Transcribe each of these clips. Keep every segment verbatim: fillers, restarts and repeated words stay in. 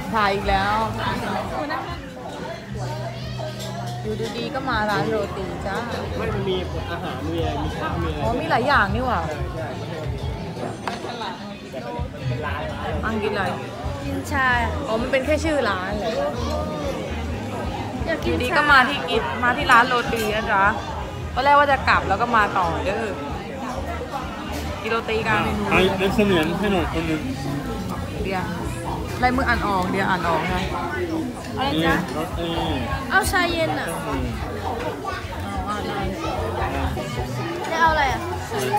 ถ่ายอีกแล้วอยู่ดีๆก็มาร้านโรตีจ้าไม่มันมีอาหารมีอะไรมีข้าวมีอะไรอ๋อมีหลายอย่างนี่หว่าอังกินอะไรกินชาอ๋อมันเป็นแค่ชื่อร้านเลยอยู่ดีก็มาที่กินมาที่ร้านโรตีนะจ๊ะตอนแรกว่าจะกลับแล้วก็มาต่อเด้อกินโรตีกันไอ้เล็กเสมียนให้หน่อยคนนึงเดี๋ยวอะไรมึงอ่านออกเดี๋ยวอ่านออกไงอะไรจ๊ะเอาชาเย็นอ่ะจะเอาอะไรอ่ะ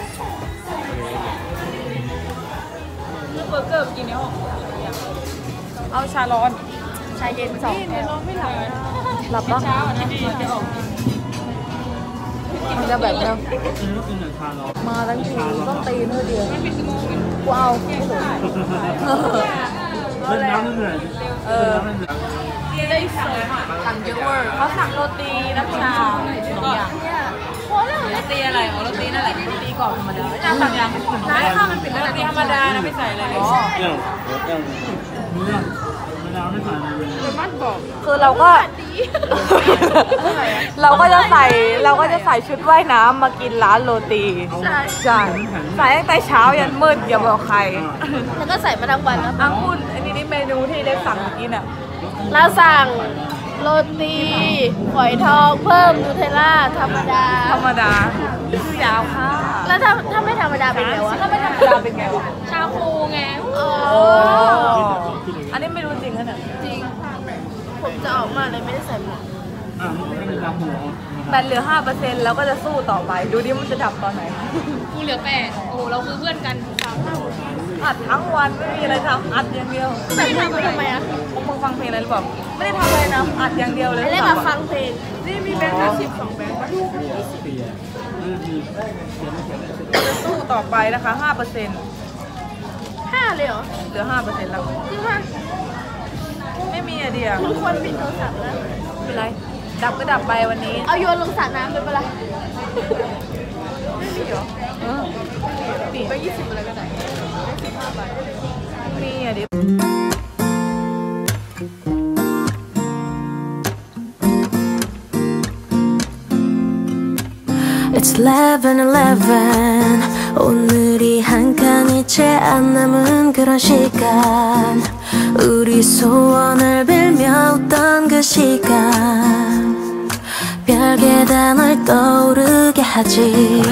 เบอร์เกอร์กินในห้องเอาชาร้อนชาเย็นสองแก้วไม่หลับหลับปะเช้านะมันจะแบบเนี้ยมาทั้งทีต้องตีนเท่าเดียวว้าวเล่นน้ำเหนื่อยเออได้สั่งเยอะเวอร์เขาสั่งโรตีน้ำชาสองอย่างโรตีอะไรอ๋อโรตีนั่นแหละโรตีกรอบธรรมดาน้ำสั่งอย่างน้ำข้าวมันเป็นโรตีธรรมดานะไม่ใส่อะไรเลยอ๋อคือเราก็เราก็จะใส่เราก็จะใส่ชุดว่ายน้ำมากินร้านโรตีใช่ใช่ใส่ตั้งแต่เช้ายันมืดอย่าบอกใครแล้วก็ใส่มาทั้งวันนะอังคุณอันนี้นี่เมนูที่ได้สั่งเมื่อกี้น่ะเราสั่งโรตีฝอยทองเพิ่มนูเทลล่าธรรมดาธรรมดาชื่อยาวค่ะแล้วถ้าถ้าไม่ธรรมดาเป็นไงวะถ้าไม่ธรรมดาเป็นไงวะชาคูไงอ๋ออันนี้ไม่รู้จริงนะเนี่ยจริงผมจะออกมาเลยไม่ได้ใส่หมวกแบตเหลือ ห้าเปอร์เซ็นต์ แล้วก็จะสู้ต่อไปดูดิมันจะดับตอนไหนกูเหลือแปดโอ้เราคือเพื่อนกันสามห้าอัดทั้งวันไม่มีอะไรทำอัดอย่างเดียวไม่ทำทำไมอ่ะมึงฟังเพลงอะไรหรือเปล่าไม่ได้ทำอะไรนะอัดอย่างเดียวเลยไม่ได้มาฟังเพลงนี่มีแบงค์ห้าสิบสองแบงค์จะสู้ต่อไปนะคะ ห้าเปอร์เซ็นต์ห้าเลยเหรอเหลือ ห้าเปอร์เซ็นต์ แล้วจริงป่ะไม่มีอะเดียคุณควรปิดโทรศัพท์นะเป็นไรดับก็ดับไปวันนี้เอาโยนลงสระน้ำไปปะล่ะไม่มีเหรอเออปีไปยี่สิบอะไรก็ได้มีอะดิ It's eleven eleven 오늘이 한 칸이 채 안 남은 그런 시간 우리 소원을 빌며 웃던 그 시간 별게 다 널 떠오르게 하지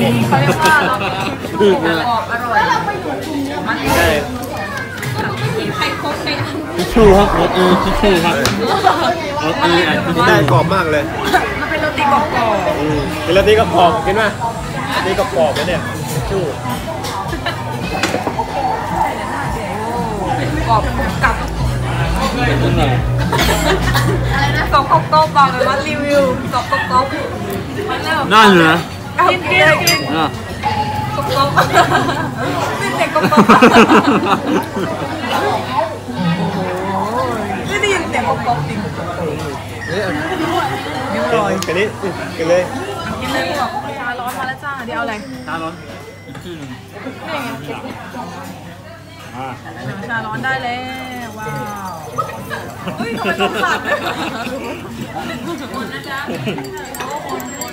ทิชชู่ครับรสเออทิชชู่ครับรสเออที่ได้กรอบมากเลยมันเป็นโรตีกรอบกรอบเป็นโรตีกรอบกรอบกินไหมโรตีกรอบกรอบเนี่ยทิชชู่กรอบกับอะไรนะกรอบกรอบกรอบบอกเลยว่ารีวิวกรอบกรอบกรอบน่าเหลือกินกินกินกรอบกรอบนี่เด็กกรอบกรอบไม่ได้ยินเสียงกรอบกรอบจริงนี่อร่อยกันนี้กินเลยกินเลยบอกชาร้อนมาแล้วจ้าเดี๋ยวเอาอะไรชาร้อนอีกชื่อนึงชาร้อนได้แล้วว้าวเฮ้ยทำไมต้องขาดเลยคนนะจ๊ะคนคน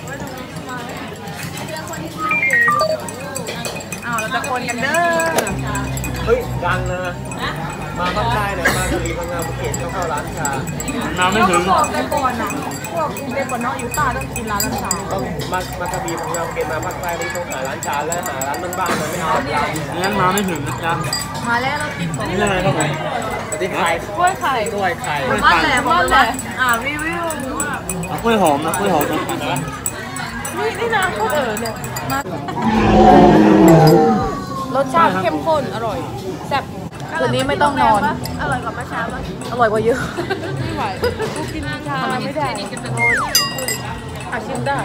อ้าวเราจะคนกันเด้อเฮ้ยดังนะมาภาคใต้เนี่ยมากระบี่พังงาภูเก็ตต้องเข้าร้านชาน้ำไม่ถึงบอกแต่ก่อนอ่ะพวกเด็กก่อนเนาะอยู่ใต้ต้องกินร้านชาต้องมามากระบี่พังงาภูเก็ตมาภาคใต้ไม่ต้องหาร้านชาแล้วหาร้านบ้านๆมันไม่เอางั้นมาไม่ถึงนะจ๊ะมาแล้วเรากินของนี่อะไรครับผมสวัสดีไข่กล้วยไข่กล้วยไข่บ้านแหลมบ้านแหลมอ่ารีวิวกล้วยหอมนะกล้วยหอมนะนี่นี่นะโคตรเอ๋อเนี่ยมารสชาติเข้มข้นอร่อยแซ่บคืนนี้ไม่ต้องนอนอร่อยกว่าเมื่อเช้าปะอร่อยกว่าเยอะไม่ไหวกูกินชาไม่ได้อาชิมได้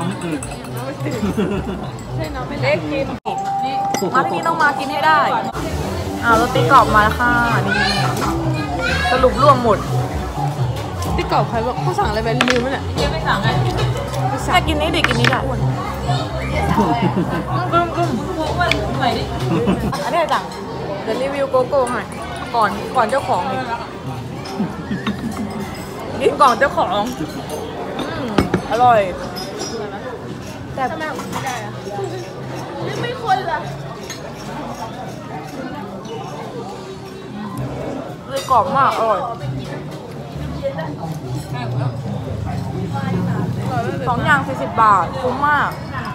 ใช่เนาะไม่เล็กกินนี่มาที่นี่ต้องมากินให้ได้อ้าวรสตีกรอบมาแล้วค่ะนี่สรุปรวมหมดตีกรอบใครบอกเขาสั่งอะไรไปลืมไหมเนี่ยยังไม่สั่งไงแค่กินนี้ดิกินนี้ได้กึ้มกึ้มอ้วนใหม่ดิอันนี้สั่งเดี๋ยวรีวิวโกโก้ให้ก่อนก่อนเจ้าของอีกกินก่อนเจ้าของอืมอร่อยแต่ทำไมไม่ได้อะนี่ไม่คนละเลยกรอบมากอร่อยสองอย่างสี่สิบบาทคุ้มมาก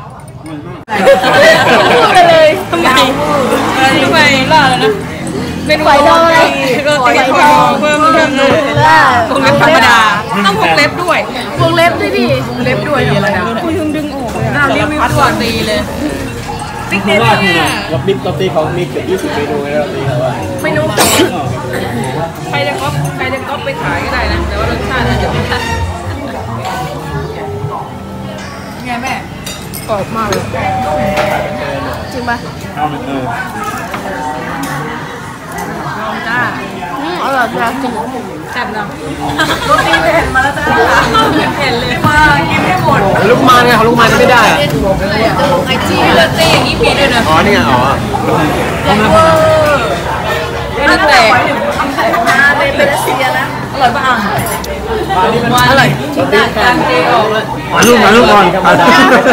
พูดไปเลยทำไมทำไมล่ะแล้วนะเป็นไฟทองโรตีทองเพิ่มเพิ่มเลยวงเล็บธรรมดาต้องวงเล็บด้วยวงเล็บด้วยดิวงเล็บด้วยธรรมดาคุยดึงดึงออกเลยอ่ะรีวิวตัวตีเลยติ๊กเด็ดเนี่ยเราบิ๊กเราตีเขามีเกือบยี่สิบเมนูเลยเราตีเขาว่าไม่รู้ใครจะก๊อปใครจะก๊อปไปขายก็ได้นะแต่ว่ารสชาติอาจจะไม่ได้ไงแม่กรอบมากเลยจริงปะเอาเออลองจ้าอืมอร่อยจ้ะจริงแซ่บเนาะรสดีเห็นมาแล้วจ้าเห็นเลยมากินให้หมดลูกมาไงของลูกมาจะไม่ได้อะไอจีโรตีอย่างนี้มีด้วยนะอ๋อนี่ไงอ๋อเวอร์นั่นแหละทำไข่มาในเบลเซียนะอร่อยป่ะอ่ะอร่อยชิ้นจานเจออกเลยอ๋อลูกมาลูกก่อนธรรมดา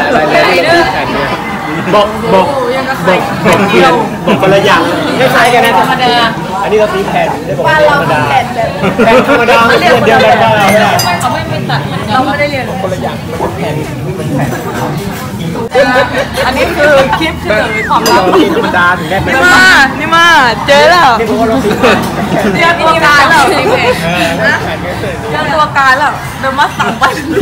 บอกบอกบอกบอกเดียวบอกคนละอย่างไม่ใช่กันนะธรรมดาอันนี้เราตีแผ่นได้บอกธรรมดาแผ่นธรรมดาไม่เดียวเดียวกันได้ไม่ได้เขาไม่ไม่ตัดมันเราไม่ได้เรียนคนละอย่างมันแผ่นมันแผ่นอันนี้คือคลิปเฉลยความลับเราตีธรรมดาถึงได้เป็นนี่มานี่มาเจอแล้วนี่ผมว่าเราตีแผ่นเรียกตัวการแล้วจริงไหมเออแผ่นไม่เสร็จเรียกตัวการแล้วเดี๋ยวมาสั่งไป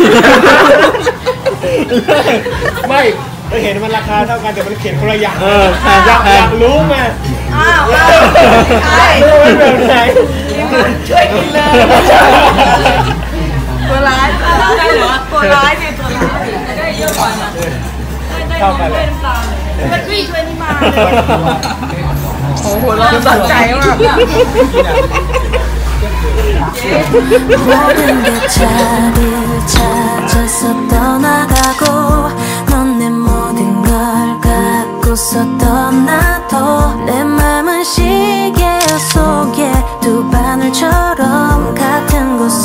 ไม่เราเห็นมันราคาเท่ากันแต่มันเขียนคนละอย่างเอออยากอยากรู้ไงอ้าวใช่รู้ว่าแบบไหนช่วยกินเลยตัวร้ายใช่เหรอตัวร้ายเนี่ยตัวร้ายได้เยอะกว่านะเข้ากันเลยมันวิ่งช่วยนี่มาโอ้โหเราสนใจมาก 모든 게 자리를 찾아서 떠나가고 넌 내 모든 걸 갖고서 떠나도 내 맘은 시계 속에 두 바늘처럼 같은 곳을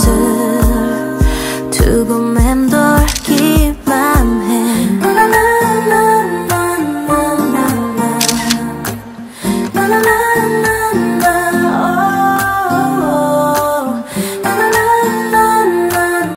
두고 맴돌기만 해 나나나나나나나나나나